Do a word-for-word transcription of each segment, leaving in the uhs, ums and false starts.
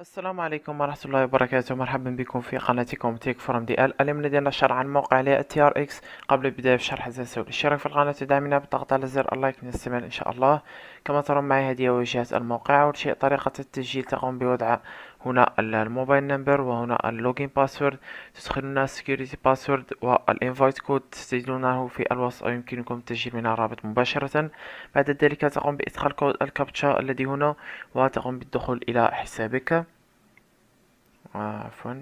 السلام عليكم ورحمة الله وبركاته. مرحبا بكم في قناتكم تيك فروم دي ال. اليوم لدينا شرح عن موقع ل تي ار اكس. قبل البداية بشرح تنسوا الاشتراك في القناة ودعمنا بالضغط على زر اللايك لنستمر ان شاء الله. كما ترون معي هذه واجهة الموقع. أول شيء طريقة التسجيل تقوم بوضع هنا الموبايل نمبر وهنا اللوجين باسورد، تدخلون السكيورتي باسورد والانفايت كود تسجلونه في الوصف، أو يمكنكم التسجيل من الرابط مباشرة. بعد ذلك تقوم بإدخال كود الكابتشا الذي هنا وتقوم بالدخول إلى حسابك. آه، عفوا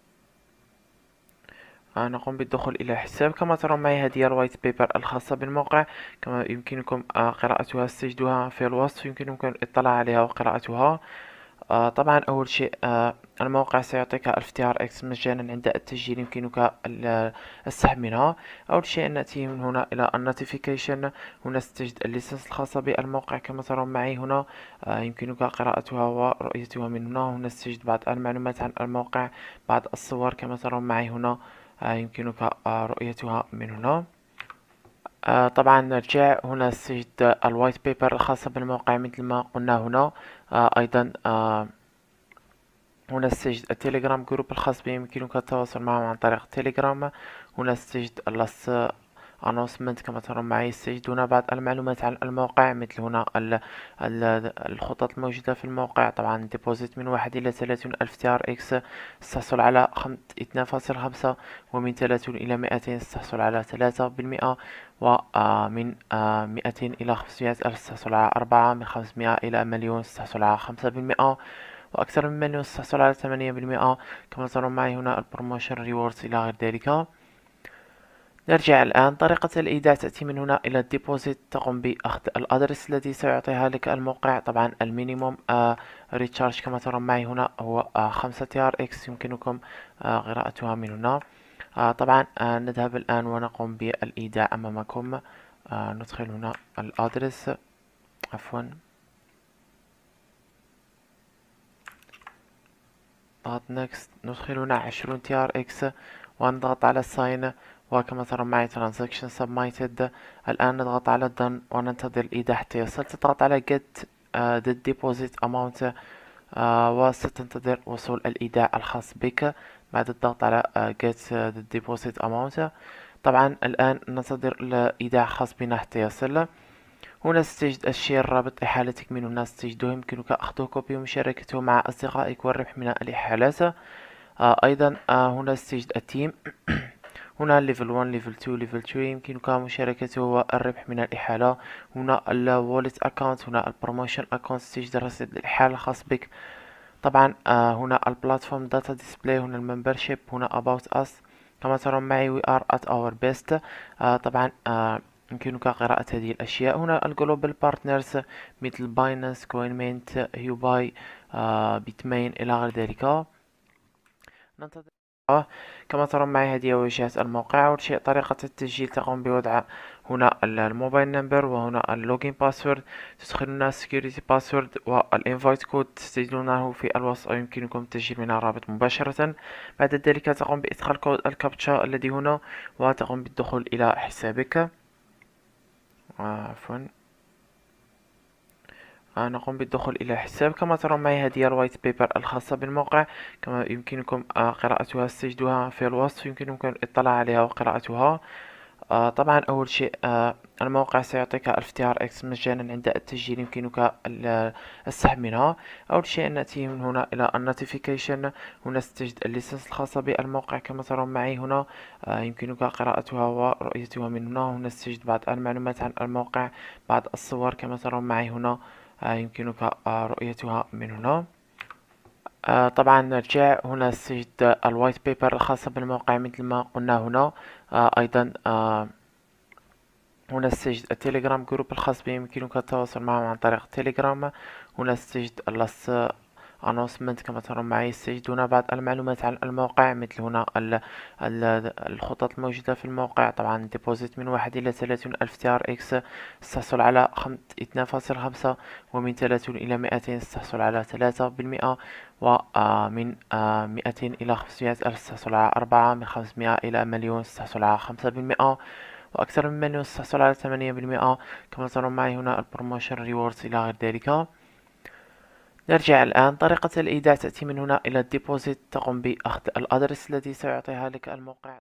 آه، نقوم بالدخول إلى حساب. كما ترون معي هذه هي الوايت بيبر الخاصة بالموقع، كما يمكنكم آه، قراءتها، استجدها في الوصف، يمكنكم الاطلاع عليها وقراءتها. آه، طبعا أول شيء آه، الموقع سيعطيك اف تي ار اكس مجانا عند التسجيل، يمكنك ال- السحب منها. أول شيء نأتي من هنا إلى النوتيفيكيشن. هنا ستجد الليسنس الخاصة بالموقع كما ترون معي هنا. آه، يمكنك قراءتها ورؤيتها من هنا. هنا ستجد بعض المعلومات عن الموقع، بعض الصور كما ترون معي هنا. آه، يمكنك آه، رؤيتها من هنا. آه، طبعا نرجع هنا ستجد الوايت بيبر الخاصة بالموقع مثل ما قلنا هنا. آه، أيضا آه، هنا ستجد التليجرام جروب الخاص به، يمكنك التواصل معهم عن طريق التليجرام. هنا ستجد اللاست انونسمنت كما ترون معي. ستجد هنا بعض المعلومات عن الموقع، مثل هنا ال ال الخطط الموجودة في الموقع. طبعا ديبوزيت من واحد إلى ثلاثين ألف تي ار اكس تحصل على اثنان فاصل خمسة، ومن ثلاثين إلى مئتين تحصل على ثلاثة بالمئة، ومن مئتين إلى خمسمائة ألف تحصل على أربعة، من خمسمائة إلى مليون تحصل على خمسة بالمئة، وأكثر من مليون تحصل على ثمانية بالمئة. كما ترون معي هنا البروموشن ريوردز إلى غير ذلك. نرجع الآن. طريقة الإيداع تأتي من هنا إلى الديبوزيت، تقوم بأخذ الأدرس الذي سيعطيها لك الموقع. طبعا المينيموم آه ريتشارج كما ترون معي هنا هو آه خمسة تي ار اكس، يمكنكم آه قراءتها من هنا. آه طبعا آه نذهب الآن ونقوم بالإيداع أمامكم. آه ندخل هنا الأدرس، عفوا نضغط نيكست. ندخل هنا عشرون تي ار اكس ونضغط على ساين، وكما ترى معي ترانزاكشن سبميتد. الآن نضغط على done وننتظر الإيداع حتى يصل. تضغط على get uh, the deposit amount uh, وستنتظر وصول الإيداع الخاص بك بعد الضغط على uh, get uh, the deposit amount. طبعا الآن ننتظر الإيداع الخاص بنا حتى يصل. هنا ستجد الشير الرابط لحالتك من هنا ستجده، يمكنك أخذه كوبي ومشاركته مع أصدقائك والربح من الإحالات. آه أيضا آه هنا ستجد التيم. هنا ليفل واحد ليفل اثنين ليفل ثلاثة، يمكنك مشاركته والربح من الإحالة. هنا الوالت أكاونت، هنا البروموشن أكاونت، تجد رصيد الإحالة الخاص بك. طبعا آه هنا البلاتفورم داتا ديسبلاي، هنا الممبرشيب، هنا about us. كما ترون معي we are at our best. آه طبعا آه يمكنك قراءة هذه الأشياء. هنا الجلوبال بارتنرز مثل باينانس، كوينمينت، هيوباي، آه بيتمين إلى غير ذلك. ننتظر. آه، كما ترون معي هذه واجهة الموقع. أول شيء طريقة التسجيل تقوم بوضع هنا ال- الموبايل نمبر وهنا اللوجين باسورد، تدخلون السكيورتي باسورد والانفايت كود تسجلونه في الوصف، أو يمكنكم التسجيل من الرابط مباشرة. بعد ذلك تقوم بإدخال كود الكابتشا الذي هنا وتقوم بالدخول إلى حسابك. آه، عفوا آه، نقوم بالدخول إلى حساب. كما ترون معي هذه هي الوايت بيبر الخاصة بالموقع، كما يمكنكم آه، قراءتها، استجدها في الوصف، يمكنكم الاطلاع عليها وقراءتها. آه، طبعا أول شيء آه، الموقع سيعطيك اف تي ار اكس مجانا عند التسجيل، يمكنك ال- السحب منها. أول شيء نأتي من هنا إلى النوتيفيكيشن. هنا ستجد الليسنس الخاصة بالموقع كما ترون معي هنا. آه، يمكنك قراءتها ورؤيتها من هنا. هنا ستجد بعض المعلومات عن الموقع، بعض الصور كما ترون معي هنا. آه، يمكنك آه، رؤيتها من هنا. آه، طبعا نرجع. هنا ستجد الوايت بيبر الخاصة بالموقع مثل ما قلنا هنا. آه، أيضا آه، هنا ستجد التليجرام جروب الخاص به، يمكنك التواصل معهم عن طريق التليجرام. هنا ستجد اللاست انونسمنت كما ترون معي. ستجد هنا بعض المعلومات عن الموقع، مثل هنا ال ال الخطط الموجودة في الموقع. طبعا ديبوزيت من واحد إلى ثلاثين ألف تي ار اكس تحصل على اثنان فاصل خمسة، ومن ثلاثين إلى مئتين تحصل على ثلاثة بالمئة، ومن مئتين إلى خمسمائة ألف تحصل على أربعة، من خمسمائة إلى مليون تحصل على خمسة بالمئة، وأكثر من مليون تحصل على ثمانية بالمئة. كما ترون معي هنا البروموشن ريوردز إلى غير ذلك. نرجع الآن. طريقة الإيداع تأتي من هنا إلى الديبوزيت، تقوم بأخذ الأدرس الذي سيعطيها لك الموقع.